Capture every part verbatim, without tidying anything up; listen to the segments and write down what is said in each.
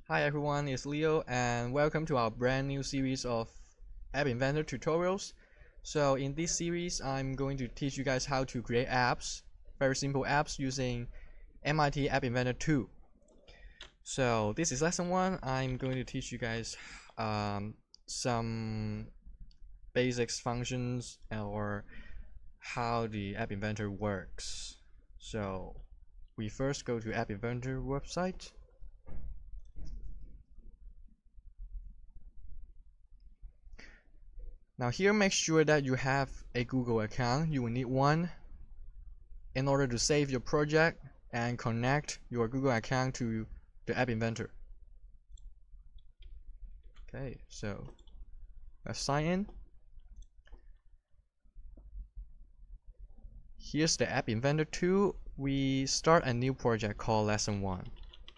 Hi everyone, it's Leo and welcome to our brand new series of App Inventor tutorials. So in this series, I'm going to teach you guys how to create apps, very simple apps using M I T App Inventor two. So this is lesson one. I'm going to teach you guys um, some basics functions or how the App Inventor works. So we first go to App Inventor website. Now here, make sure that you have a Google account. You will need one in order to save your project and connect your Google account to the App Inventor. Okay, so let's sign in. Here's the App Inventor two. We start a new project called lesson one.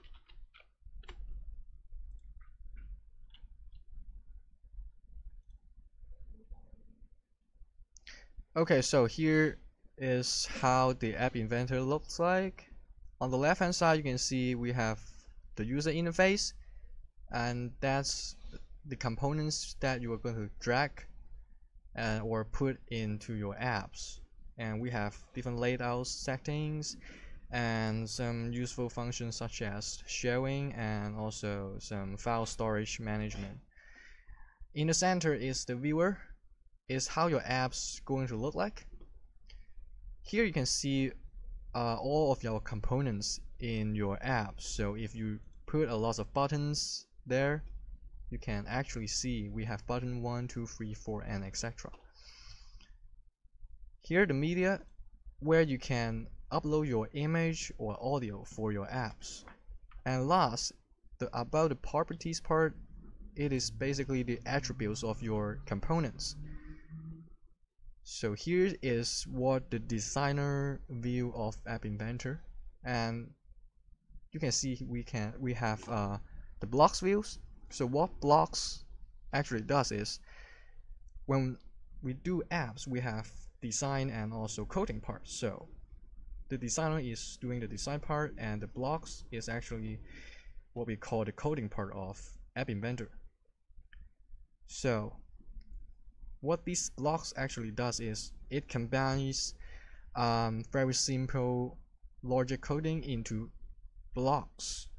Okay, so here is how the App Inventor looks like. On the left hand side, you can see we have the user interface, and that's the components that you are going to drag and or put into your apps. And we have different layout settings and some useful functions such as sharing and also some file storage management. In the center is the viewer, is how your app's going to look like. Here you can see uh, all of your components in your app. So if you put a lot of buttons there, you can actually see we have button one, two, three, four, and et cetera. Here the media, where you can upload your image or audio for your apps. And last, the about the properties part, it is basically the attributes of your components. So here is what the designer view of App Inventor, and you can see we can we have uh, the blocks views. So what blocks actually does is when we do apps, we have design and also coding part. So the designer is doing the design part, and the blocks is actually what we call the coding part of App Inventor. So what these blocks actually does is it combines um, very simple logic coding into blocks.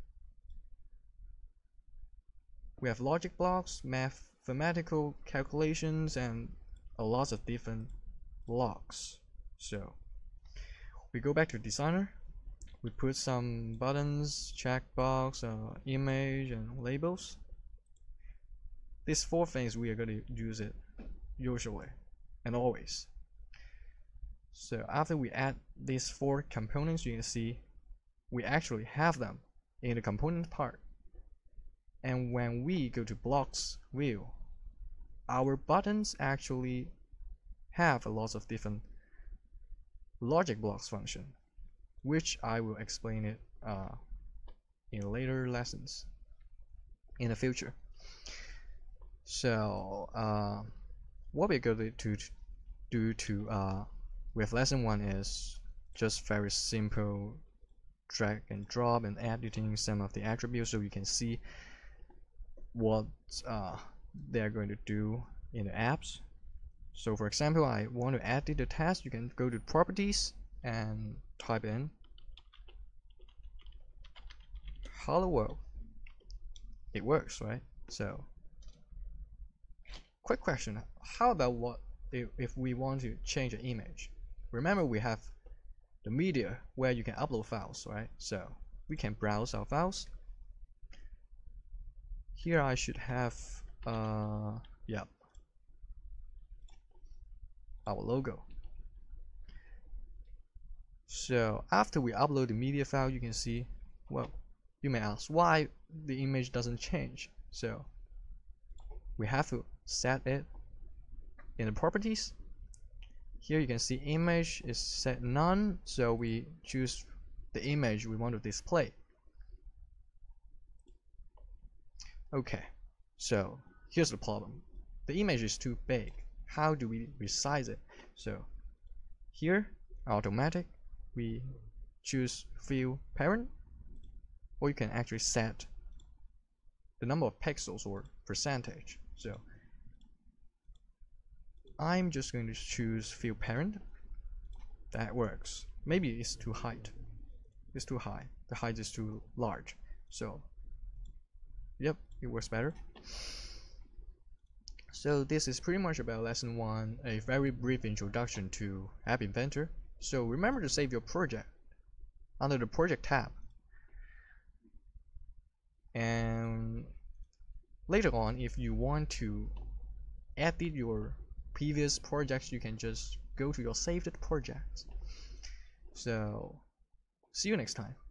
We have logic blocks, mathematical calculations, and a lot of different blocks. So we go back to designer. We put some buttons, checkbox, uh, image, and labels. These four things we are going to use it usually and always. So after we add these four components, you can see we actually have them in the component part. And when we go to blocks view, our buttons actually have a lot of different logic blocks function, which I will explain it uh, in later lessons in the future. So uh, what we're going to do to uh, with lesson one is just very simple drag and drop and editing some of the attributes so you can see what uh, they're going to do in the apps. So for example, I want to edit the text. You can go to properties and type in hello world. It works, right? So quick question, how about what if, if we want to change an image? Remember, we have the media where you can upload files, right? So we can browse our files. Here I should have uh yeah our logo. So after we upload the media file, you can see, well, you may ask why the image doesn't change. So we have to set it in the properties. Here you can see image is set none, so we choose the image we want to display. Okay, so here's the problem. The image is too big. How do we resize it? So here, automatic, we choose fill parent, or you can actually set the number of pixels or percentage. So I'm just going to choose fill parent. That works. Maybe it's too height. It's too high. The height is too large. So yep, it works better. So this is pretty much about lesson one, a very brief introduction to App Inventor. So remember to save your project under the project tab. And later on, if you want to edit your previous projects, you can just go to your saved projects. So see you next time.